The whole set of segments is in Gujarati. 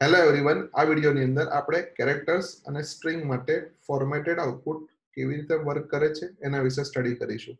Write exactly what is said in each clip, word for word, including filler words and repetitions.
હેલો એવરીવન, આ વિડીયોની અંદર આપણે કેરેક્ટર્સ અને સ્ટ્રિંગ માટે ફોર્મેટેડ આઉટપુટ કેવી રીતે વર્ક કરે છે એના વિશે સ્ટડી કરીશું.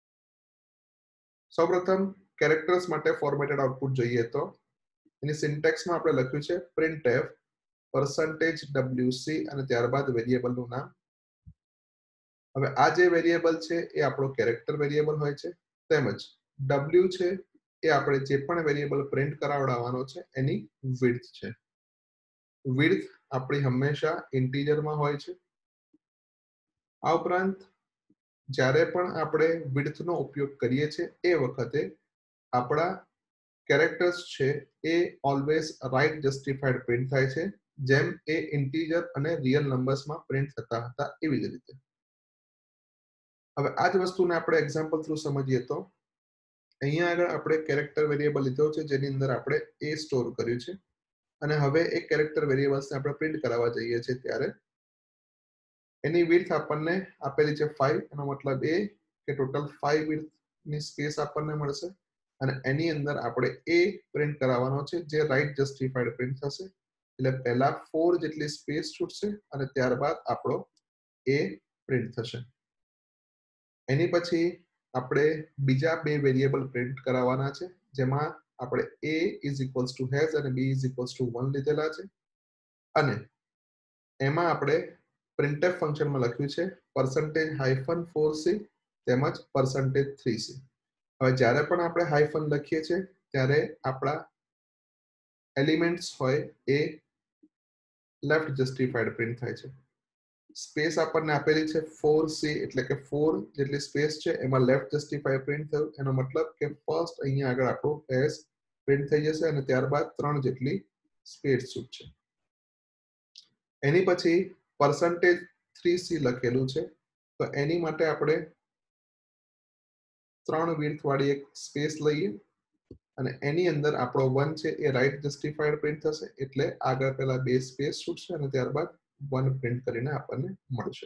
સૌપ્રથમ કેરેક્ટર્સ માટે ફોર્મેટેડ આઉટપુટ જોઈએ તો એની સિન્ટેક્સમાં આપણે લખ્યું છે printf percentage wc અને ત્યારબાદ વેરિયેબલનું નામ. હવે આ જે વેરિયેબલ છે એ આપણો કેરેક્ટર વેરિયેબલ હોય છે, તેમજ w છે એ આપણે જે પણ વેરિયેબલ પ્રિન્ટ કરાવડાવવાનો છે એની width છે. width આપણી હંમેશા ઇન્ટીજરમાં હોય છે. આ ઉપરાંત જ્યારે પણ આપણે width નો ઉપયોગ કરીએ છીએ એ વખતે આપણા કેરેક્ટર્સ છે એ ઓલવેઝ રાઇટ જસ્ટિફાઈડ પ્રિન્ટ થાય છે, જેમ એ ઇન્ટીજર અને રિયલ નંબર્સમાં પ્રિન્ટ થતા હતા એવી જ રીતે. હવે આ જ વસ્તુને આપણે એક્ઝામ્પલ થ્રુ સમજીએ તો અહીંયા આગળ આપણે કેરેક્ટર વેરિયેબલ લીધો છે જેની અંદર આપણે એ સ્ટોર કર્યું છે અને હવે એક કેરેક્ટર વેરિયેબલ્સને આપણે પ્રિન્ટ કરાવવા જઈએ છીએ ત્યારે એની width આપણને આપેલી છે five, એનો મતલબ એ કે ટોટલ five width ની સ્પેસ આપણને મળશે અને એની અંદર આપણે એ પ્રિન્ટ કરાવવાનો છે જે રાઇટ જસ્ટિફાઈડ પ્રિન્ટ થશે. એટલે પહેલા four જેટલી સ્પેસ છૂટશે અને ત્યારબાદ આપણો એ પ્રિન્ટ થશે. એની પછી આપણે બીજા બે વેરિયેબલ પ્રિન્ટ કરાવવાના છે જેમાં આપણે a is equals to has અને b is equals to one લીધેલા છે અને એમાં આપણે printf ફંક્શનમાં લખ્યું છે percentage hyphen four c તેમજ percentage three c. હવે જ્યારે પણ આપણે હાઇફન લખીએ છીએ ત્યારે આપણા એલિમેન્ટ્સ હોય એ લેફ્ટ જસ્ટિફાઈડ પ્રિન્ટ થાય છે. સ્પેસ આપણને આપેલી છે four c એટલે કે four જેટલી સ્પેસ છે એમાં લેફ્ટ જસ્ટિફાઈડ પ્રિન્ટ થયું, એનો મતલબ કે ફર્સ્ટ અહીંયા આગળ આપણું એસ પ્રિન્ટ થઈ જશે અને ત્યારબાદ ત્રણ જેટલી સ્પેસ છૂટશે. એની પછી percentage three c લખેલું છે તો એની માટે આપણે ત્રણ width વાળી એક સ્પેસ લઈએ અને એની અંદર આપણો one છે એ રાઇટ જસ્ટિફાઈડ પ્રિન્ટ થશે એટલે આગળ પહેલા બે સ્પેસ છૂટશે અને ત્યારબાદ one પ્રિન્ટ કરીને આપણને મળશે.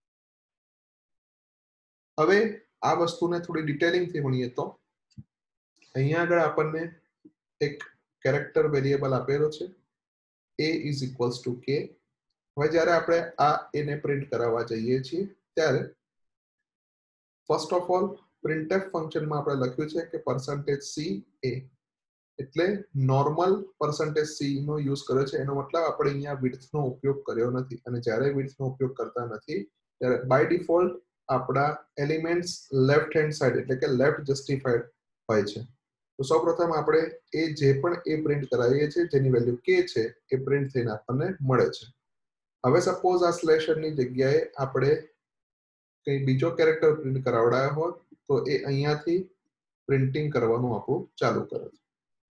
હવે આ વસ્તુને થોડી ડિટેલિંગથી ભણીએ તો અહીંયા આગળ આપણને એક કેરેક્ટર વેરિયેબલ આપેલો છે a is equals to k. હવે જ્યારે આપણે આ a ને પ્રિન્ટ કરાવવા જઈએ છીએ ત્યારે ફર્સ્ટ ઓફ ઓલ printf ફંક્શનમાં આપણે લખ્યું છે કે percentage c a એટલે નોર્મલ percentage c નો યુઝ કર્યો છે, એનો મતલબ આપણે અહીંયા width નો ઉપયોગ કર્યો નથી અને જ્યારે width નો ઉપયોગ કરતા નથી ત્યારે બાય ડિફોલ્ટ આપણા એલિમેન્ટ્સ લેફ્ટ હેન્ડ સાઈડ એટલે કે લેફ્ટ જસ્ટિફાઈડ હોય છે. તો સૌપ્રથમ આપણે એ જે પણ એ પ્રિન્ટ કરાવીએ છીએ જેની વેલ્યુ k છે એ પ્રિન્ટ થઈને આપણને મળે છે. હવે સપોઝ આ સ્લેશરની જગ્યાએ આપણે કંઈ બીજો કેરેક્ટર પ્રિન્ટ કરાવડાયો હોત તો એ અહીંયાથી પ્રિન્ટિંગ કરવાનું આપણું ચાલુ કરે છે.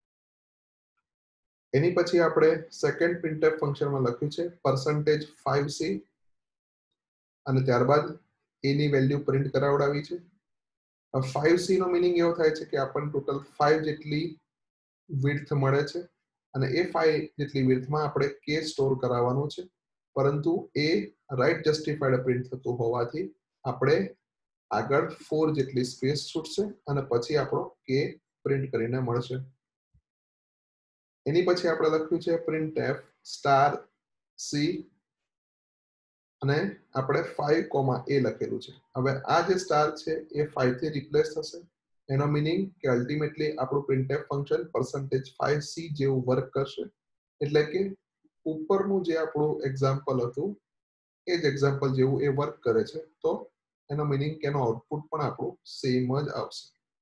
એની પછી આપણે સેકન્ડ printf ફંક્શનમાં લખ્યું છે percentage five c અને ત્યારબાદ a ની વેલ્યુ પ્રિન્ટ કરાવડાવી છે. five c નો મીનિંગ એવો થાય છે કે આપણને ટોટલ five જેટલી width મળે છે અને એ five જેટલી width માં આપણે k સ્ટોર કરાવવાનું છે, પરંતુ એ રાઇટ જસ્ટિફાઈડ પ્રિન્ટ થતું હોવાથી આપણે આગળ four જેટલી સ્પેસ છૂટશે અને પછી આપણો k પ્રિન્ટ કરીને મળશે. એની પછી આપણે લખ્યું છે printf star c અને આપણે five a લખેલું છે. હવે આ જે સ્ટાર છે એ five થી રિપ્લેસ થશે, એનો મીનિંગ કે અલ્ટિમેટલી આપણું printf function percentage five c જેવું વર્ક કરશે. એટલે કે ઉપરનું જે આપણું એક્ઝામ્પલ હતું એ જ એક્ઝામ્પલ જેવું એ વર્ક કરે છે, તો એનો મીનિંગ કે એનો આઉટપુટ પણ આપણું સેમ જ આવશે.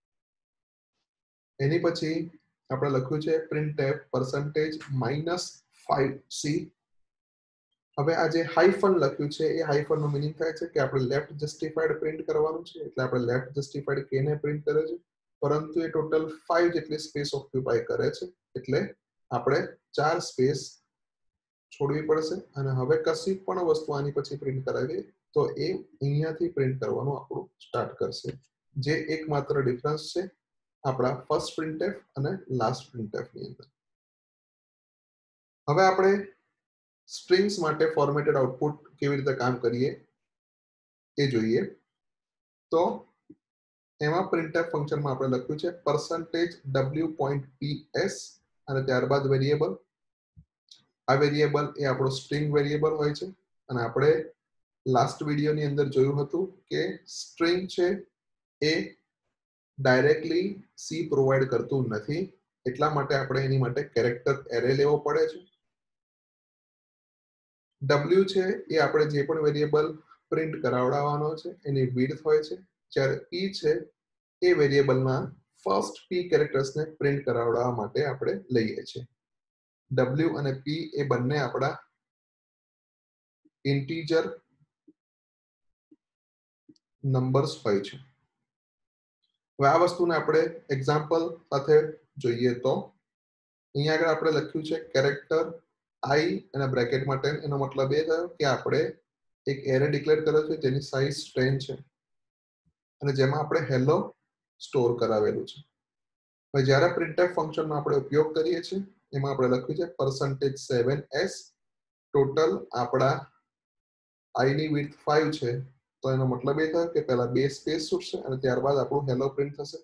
એની પછી આપણે લખ્યું છે printf percentage minus five c. હવે આ જે હાઇફન લખ્યું છે એ હાઇફન નો મીનિંગ થાય છે કે આપણે લેફ્ટ જસ્ટિફાઈડ પ્રિન્ટ કરવાનું છે એટલે આપણે લેફ્ટ જસ્ટિફાઈડ k ને પ્રિન્ટ કરે છે, પરંતુ એ ટોટલ five જેટલી સ્પેસ ઓક્યુપાય કરે છે એટલે આપણે ચાર સ્પેસ છોડવી પડશે અને હવે કશી પણ વસ્તુ આની પછી પ્રિન્ટ કરાવીએ તો એ અહીંયાથી પ્રિન્ટ કરવાનું આપણું સ્ટાર્ટ કરશે, જે એકમાત્ર ડિફરન્સ છે આપણા ફર્સ્ટ printf અને લાસ્ટ printf ની અંદર. હવે આપણે સ્ટ્રિંગ્સ માટે ફોર્મેટેડ આઉટપુટ કેવી રીતે કામ કરીએ એ જોઈએ તો એમાં printf ફંક્શનમાં આપણે લખ્યું છે percentage w.ps અને ત્યારબાદ વેરિયેબલ આ વેરિયેબલ એ આપણો સ્ટ્રિંગ વેરિયેબલ હોય છે અને આપણે લાસ્ટ વિડિયોની અંદર જોયું હતું કે સ્ટ્રિંગ છે એ ડાયરેક્ટલી સી પ્રોવાઈડ કરતું નથી, એટલા માટે આપણે એની માટે કેરેક્ટર એરે લેવો પડે છે. W છે એ આપણે જે પણ વેરિયેબલ પ્રિન્ટ કરાવડાવવાનો છે એની વિડ્થ હોય છે, જ્યારે P છે એ વેરિયેબલના ફર્સ્ટ P કેરેક્ટર્સને પ્રિન્ટ કરાવડાવવા માટે આપણે લઈએ છીએ. W અને P એ બંને આપણા ઇન્ટીજર નંબર્સ હોય છે. હવે આ વસ્તુને આપણે એક્ઝામ્પલ સાથે જોઈએ તો અહીંયા આગળ આપણે લખ્યું છે કેરેક્ટર i અને બ્રેકેટમાં ટેન, એનો મતલબ એ થયો કે આપણે એક એરે ડિક્લેર કર્યો છે જેની સાઇઝ ટેન છે અને જેમાં આપણે હેલો સ્ટોર કરાવેલું છે. હવે જ્યારે પ્રિન્ટફ ફંક્શનનો આપણે ઉપયોગ કરીએ છીએ એમાં આપણે લખ્યું છે percentage સેવન એસ, ટોટલ આપણા i ની વિડ્થ ફાઈવ છે, તો એનો મતલબ એ થયો કે પહેલા બે સ્પેસ છૂટશે અને ત્યારબાદ આપણું હેલો પ્રિન્ટ થશે.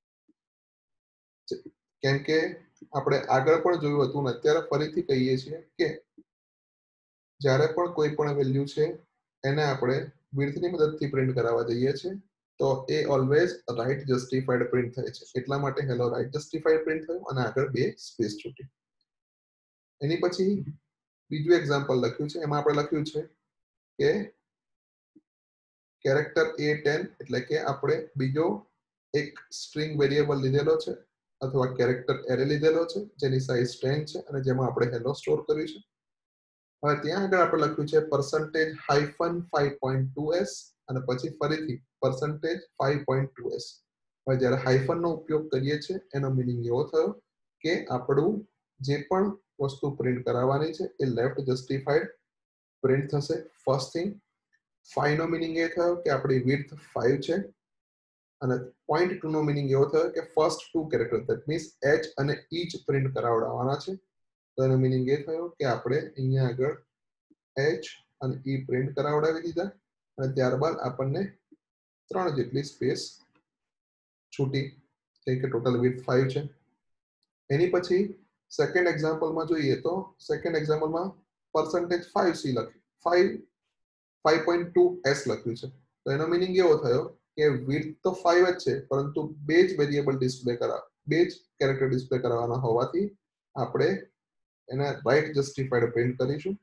કેમ કે આપણે આગળ પણ જોયું હતું ને અત્યારે ફરીથી કહીએ છીએ કે જ્યારે પણ કોઈ પણ વેલ્યુ છે એને આપણે વિડ્થની મદદથી પ્રિન્ટ કરાવવા જઈએ છીએ તો એ ઓલવેઝ રાઈટ જસ્ટિફાઈડ પ્રિન્ટ થાય છે, એટલા માટે હેલો રાઈટ જસ્ટિફાઈડ પ્રિન્ટ થયું અને આગળ બે સ્પેસ છૂટી. એની પછી બીજું એક્ઝામ્પલ લખ્યું છે, એમાં આપણે લખ્યું છે કે કેરેક્ટર એ ટેન એટલે કે આપણે બીજો એક સ્ટ્રિંગ વેરિયેબલ લીધેલો છે અથવા કેરેક્ટર એરે લીધેલો છે જેની સાઇઝ ટેન છે અને જેમાં આપણે હેલો સ્ટોર કર્યું છે. હવે ત્યાં આગળ આપણે લખ્યું છે percentage hyphen five point two S અને પછી ફરીથી percentage five point two S. હવે જ્યારે હાઇફન નો ઉપયોગ કરીએ છીએ એનો મીનિંગ એવો થયો કે આપણું જે પણ વસ્તુ પ્રિન્ટ કરાવવાની છે એ લેફ્ટ જસ્ટિફાઈડ પ્રિન્ટ થશે. ફર્સ્ટ થિંગ ફાઈવ નો મીનિંગ એ થયો કે આપણી વિડ્થ ફાઈવ છે અને પોઈન્ટ ટુ નો મીનિંગ એવો થયો કે first two character that means H અને ઈ જ પ્રિન્ટ કરાવડાવવાના છે. તો એનો મીનિંગ એ થયો કે આપણે અહીંયા આગળ એચ અને ઈ પ્રિન્ટ કરાવડાવી દીધા અને ત્યારબાદ આપણને ત્રણ જેટલી સ્પેસ છૂટી, કે ટોટલ વિડ્થ ફાઈવ છે. એની પછી સેકન્ડ એક્ઝામ્પલમાં જોઈએ તો સેકન્ડ એક્ઝામ્પલમાં percentage ફાઈવ સી લખ્યું, five five point two S લખ્યું છે. તો એનો મીનિંગ એવો થયો કે વિડ્થ તો ફાઈવ જ છે પરંતુ બે જ વેરિયેબલ ડિસ્પ્લે કરાવ બે જ કેરેક્ટર ડિસ્પ્લે કરવાના હોવાથી આપણે એને રાઈટ જસ્ટિફાઈડ પ્રિન્ટ કરીશું,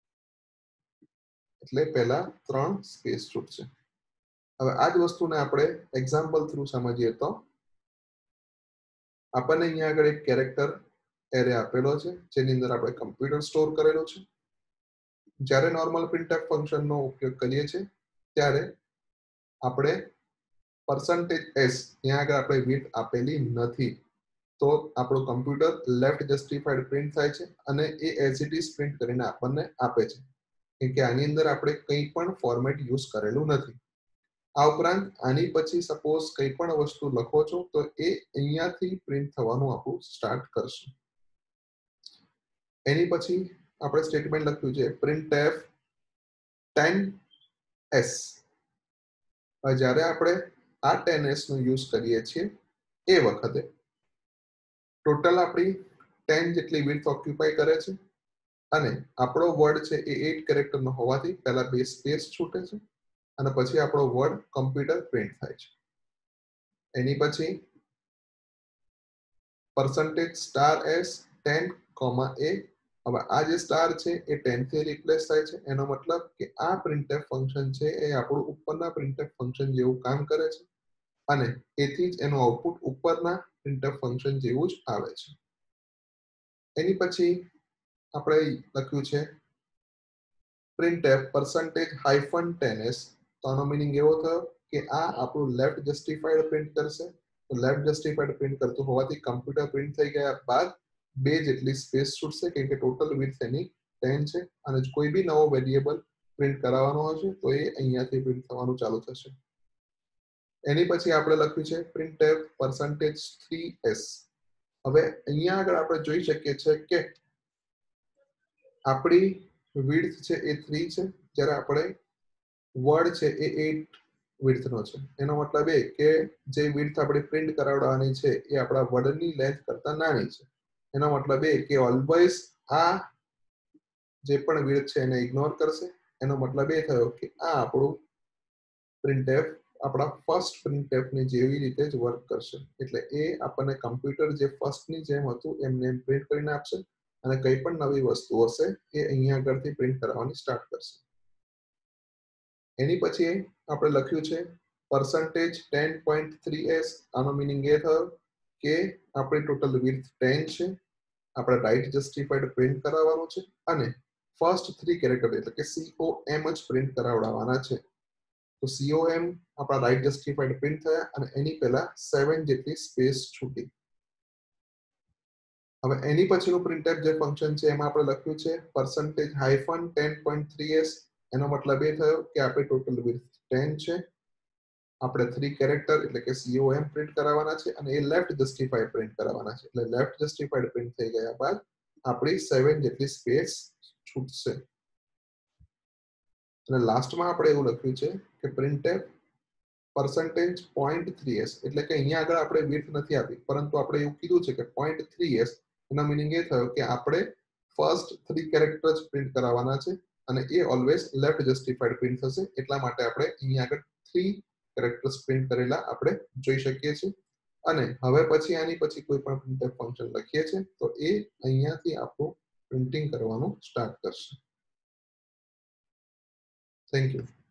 એટલે પહેલા ત્રણ સ્પેસ છૂટશે. હવે આ જ વસ્તુને આપણે એક્ઝામ્પલ થ્રુ સમજીએ તો આપણને અહીંયા આગળ એક કેરેક્ટર એરે આપેલો છે જેની અંદર આપણે કમ્પ્યુટર સ્ટોર કરેલો છે. જ્યારે નોર્મલ પ્રિન્ટફ ફંક્શનનો ઉપયોગ કરીએ છીએ ત્યારે આપણે percentage s ત્યાં આગળ આપણે વિડ્થ આપેલી નથી, તો આપણું કમ્પ્યુટર લેફ્ટ જસ્ટિફાઈડ પ્રિન્ટ થાય છે અને એ એઝ ઇટ ઇઝ પ્રિન્ટ કરીને આપણને આપે છે, કેમ કે આની અંદર આપણે કંઈ પણ ફોર્મેટ યુઝ કરેલું નથી. આ ઉપરાંત આની પછી સપોઝ કંઈ પણ વસ્તુ લખો છો તો એ અહીંયાથી પ્રિન્ટ થવાનું આપણું સ્ટાર્ટ કરશે. એની પછી આપણે સ્ટેટમેન્ટ લખ્યું છે printf ટેન એસ. જ્યારે આપણે આ ટેન એસ નો યુઝ કરીએ છીએ એ વખતે ટોટલ આપણી ટેન જેટલી વિડ્થ ઓક્યુપાય કરે છે અને આપણો વર્ડ છે એ એટ કેરેક્ટરનો હોવાથી પહેલા બે સ્પેસ છૂટે છે અને પછી આપણો વર્ડ કમ્પ્યુટર પ્રિન્ટ થાય છે. એની પછી percentage star S ten comma A. હવે આ જે સ્ટાર છે એ ટેન થી રિપ્લેસ થાય છે, એનો મતલબ કે આ પ્રિન્ટફ ફંક્શન છે એ આપણું ઉપરના પ્રિન્ટફ ફંક્શન જેવું કામ કરે છે અને એથી જ એનું આઉટપુટ ઉપરના પ્રિન્ટફ ફંક્શન જેવું જ આવે છે. એની પછી આપણે લખ્યું છે printf percentage hyphen ten S. તો આનો મીનિંગ એવો થયો કે આ આપણું લેફ્ટ જસ્ટિફાઈડ પ્રિન્ટ કરશે. તો લેફ્ટ જસ્ટિફાઈડ પ્રિન્ટ કરતું હોવાથી કમ્પ્યુટર પ્રિન્ટ થઈ ગયા બાદ બે જેટલી સ્પેસ છૂટશે, કેમ કે ટોટલ વિડ્થ એની ટેન છે અને કોઈ બી નવો વેરિયેબલ પ્રિન્ટ કરાવવાનો હશે તો એ અહીંયાથી પ્રિન્ટ થવાનું ચાલુ થશે. એની પછી આપણે લખ્યું છે printf percentage થ્રી એસ. હવે અહીંયા આગળ આપણે જોઈ શકીએ છીએ કે આપણી વિડ્થ છે એ થ્રી છે, જ્યારે આપણે વર્ડ છે એ એટ વિડ્થનો છે. એનો મતલબ એ કે જે વિડ્થ આપણે પ્રિન્ટ કરાવવાની છે એ આપણા વર્ડની લેન્થ કરતા નાની છે. એનો મતલબ એ કે ઓલવેઝ આ જે પણ વિડ્થ છે એને ઇગ્નોર કરશે. એનો મતલબ એ થયો કે આ આપણું printf આપણા ફર્સ્ટ printf ની જેવી રીતે જ વર્ક કરશે. એટલે એ આપણને કમ્પ્યુટર જે ફર્સ્ટ ની જેમ હતું એમને એમ પ્રિન્ટ કરીને આપશે અને કંઈ પણ નવી વસ્તુ હશે એ અહીંયા આગળથી પ્રિન્ટ કરવાની સ્ટાર્ટ કરશે. એની પછી આપણે લખ્યું છે percentage ten point three s. આનો મીનિંગ એ થયો કે આપણી ટોટલ વિડ્થ ten છે, આપણે રાઈટ જસ્ટિફાઈડ પ્રિન્ટ કરાવવાનું છે અને ફર્સ્ટ થ્રી કેરેક્ટર એટલે કે com જ પ્રિન્ટ કરાવડાવવાના છે. તો com આપણા રાઈટ જસ્ટિફાઈડ પ્રિન્ટ થયા અને એની પહેલા સેવન જેટલી સ્પેસ છૂટી. હવે એની પછીનું printf જે ફંક્શન છે એમાં આપણે લખ્યું છે percentage hyphen ten point three s. એનો મતલબ એ થયો કે આપણી ટોટલ વિડ્થ ten છે, આપણે થ્રી કેરેક્ટર એટલે કે com પ્રિન્ટ કરાવવાના છે અને એ લેફ્ટ જસ્ટિફાઈડ પ્રિન્ટ કરાવવાના છે. એટલે લેફ્ટ જસ્ટિફાઈડ પ્રિન્ટ થઈ ગયા બાદ આપણી સેવન જેટલી સ્પેસ છૂટશે. અને લાસ્ટમાં આપણે એવું લખ્યું છે કે printf percentage point three s. એટલે કે અહીંયા આગળ આપણે વિડ્થ નથી આપી પરંતુ આપણે એવું કીધું છે કે point three s. એનો મીનિંગ એ થયો કે આપણે ફર્સ્ટ થ્રી કેરેક્ટર જ પ્રિન્ટ કરાવવાના છે અને એ ઓલવેઝ લેફ્ટ જસ્ટિફાઈડ પ્રિન્ટ થશે. એટલા માટે આપણે અહીંયા આગળ થ્રી કેરેક્ટર્સ પ્રિન્ટ કરેલા આપણે જોઈ શકીએ છીએ. અને હવે પછી આની પછી કોઈ પણ printf ફંક્શન લખીએ છીએ તો એ અહીંયાથી આપણું પ્રિન્ટિંગ કરવાનું સ્ટાર્ટ કરશે. Thank you.